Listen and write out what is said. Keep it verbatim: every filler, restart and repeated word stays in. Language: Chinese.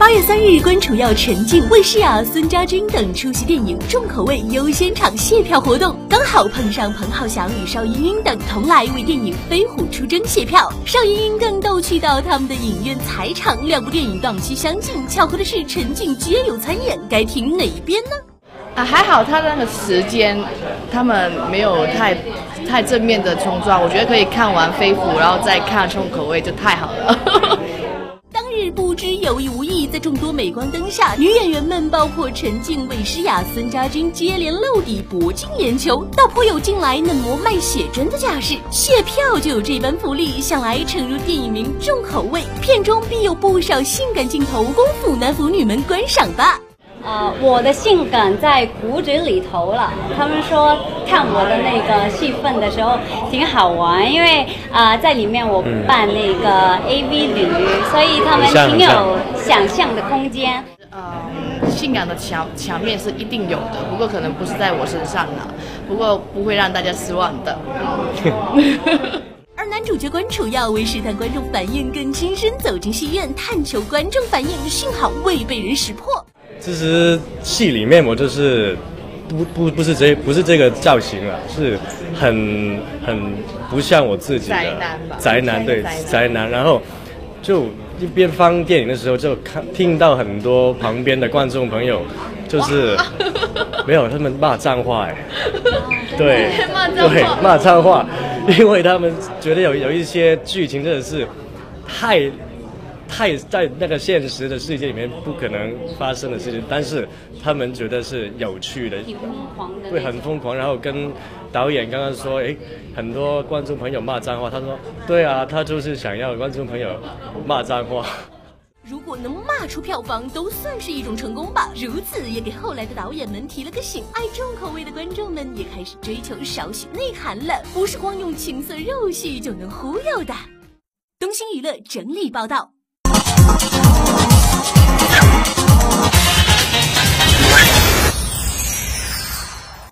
八月三日，关楚耀、陈静、魏诗雅、孙佳君等出席电影重口味优先场卸票活动，刚好碰上彭浩翔与邵英英等同来为电影《飞虎出征》卸票。邵英英更逗趣到他们的影院财场，两部电影档期相近，巧合的是陈静皆有参演，该听哪一边呢？ 啊，还好他那个时间，他们没有太太正面的冲撞，我觉得可以看完《飞虎》，然后再看重口味就太好了。 当日不知有意无意，在众多镁光灯下，女演员们包括陈静、魏诗雅、孙佳君接连露底，博尽眼球，倒颇有近来嫩模卖写真的架势。卸票就有这般福利，想来诚如电影名重口味，片中必有不少性感镜头供腐男腐女们观赏吧。 呃，我的性感在骨子里头了。他们说看我的那个戏份的时候挺好玩，因为啊、呃，在里面我扮那个 A V 女，嗯、所以他们挺有想象的空间。 嗯，性感的场场面是一定有的，不过可能不是在我身上啦，不过不会让大家失望的。 而男主角关楚耀为试探观众反应，更亲身走进戏院探求观众反应，幸好未被人识破。 其实戏里面我就是不不不是这不是这个造型了，是很很不像我自己的宅男吧， 宅男对宅男，然后就一边放电影的时候就看听到很多旁边的观众朋友就是没有他们骂脏话哎，对对骂脏话，因为他们觉得有有一些剧情真的是太。太在那个现实的世界里面不可能发生的事情，但是他们觉得是有趣的， 挺疯狂的， 会很疯狂。然后跟导演刚刚说，哎，很多观众朋友骂脏话，他说，对啊，他就是想要观众朋友骂脏话。 如果能骂出票房，都算是一种成功吧。如此也给后来的导演们提了个醒，爱重口味的观众们也开始追求少许内涵了，不是光用情色肉戏就能忽悠的。东星娱乐整理报道。